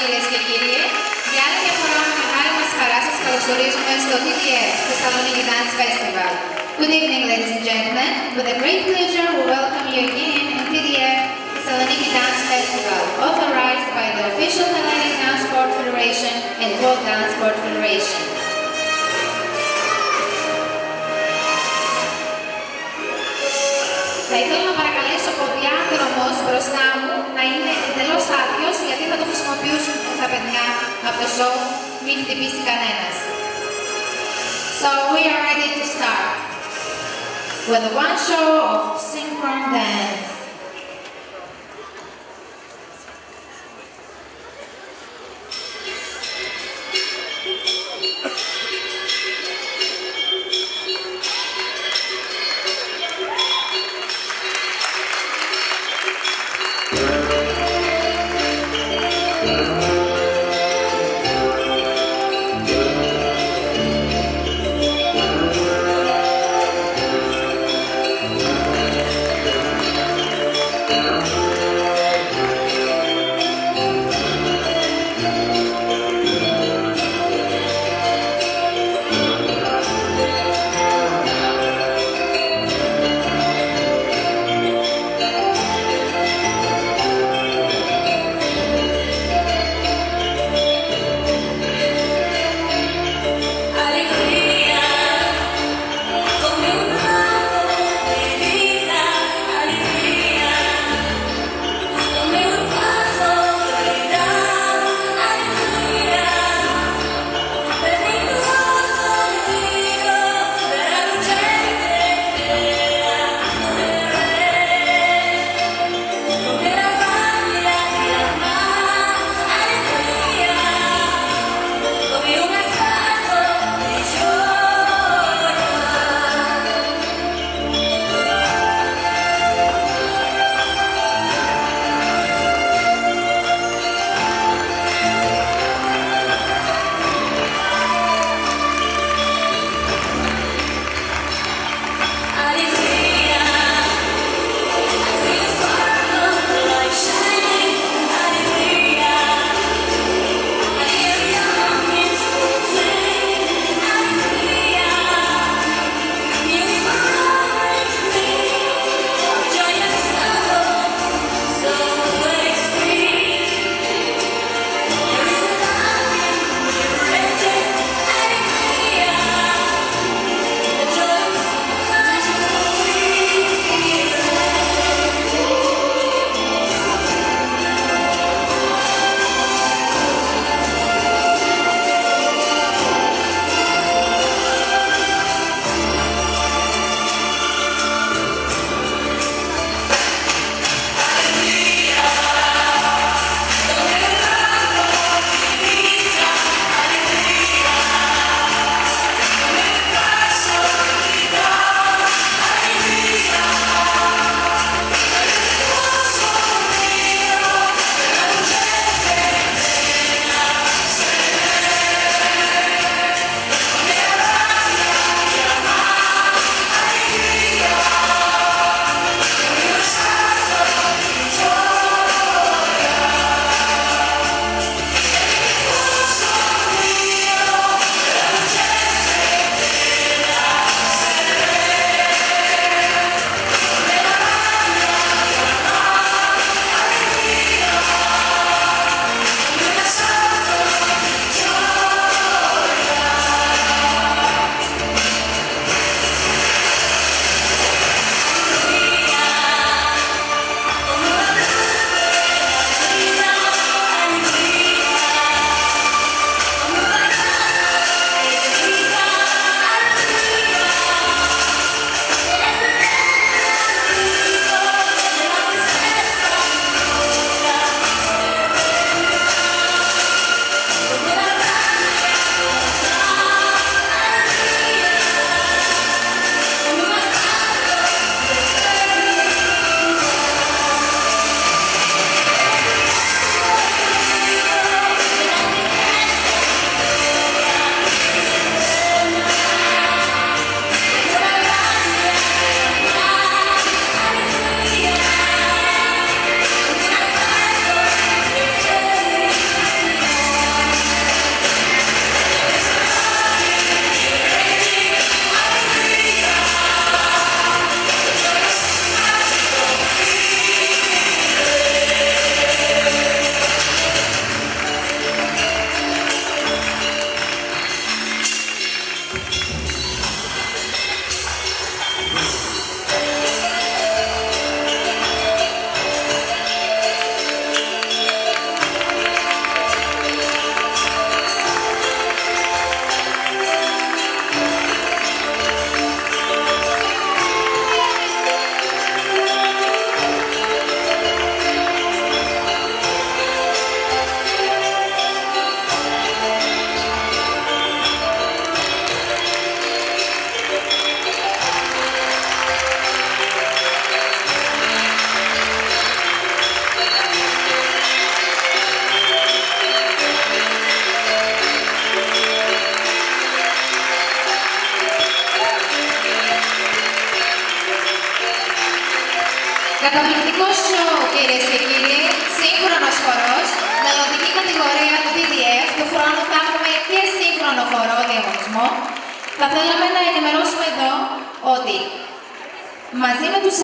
κυρίες και κύριοι. Για άλλη μια φορά με μεγάλη μας χαρά σας καλωσορίζουμε στο TDF, Thessaloniki Dance Festival. Good evening, ladies and gentlemen. With a great pleasure, we welcome you again in TDF, Thessaloniki Dance Festival, authorized by the official Hellenic Dance Sport Federation and World Dance Sport Federation. Θα ήθελα να παρακαλέσω ο διάδρομος μπροστά μου να είναι εντελώς άδειος, γιατί θα το χρησιμοποιήσουν τα παιδιά από το show, μην χτυπήσει κανένας. So we are ready to start with one show of synchron dance. Καταπληκτικό show, κυρίες και κύριοι, σύγχρονος χορός, μελλοντική κατηγορία του TDF. Του χρόνου θα έχουμε και σύγχρονο χορό διαγωνισμό. Θα θέλαμε να ενημερώσουμε εδώ ότι μαζί με τους